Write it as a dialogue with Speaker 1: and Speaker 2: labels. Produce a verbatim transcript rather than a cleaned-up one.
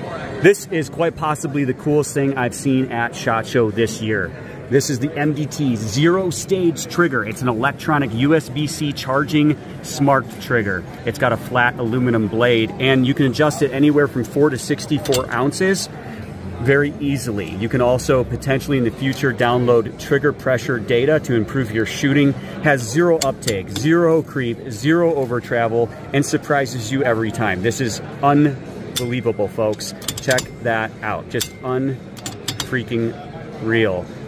Speaker 1: This is quite possibly the coolest thing I've seen at SHOT Show this year. This is the M D T zero stage trigger. It's an electronic U S B C charging smart trigger. It's got a flat aluminum blade, and you can adjust it anywhere from four to sixty-four ounces very easily. You can also potentially in the future download trigger pressure data to improve your shooting. Has zero uptake, zero creep, zero over travel, and surprises you every time. This is unbelievable, folks. Check that out. Just un-freaking real.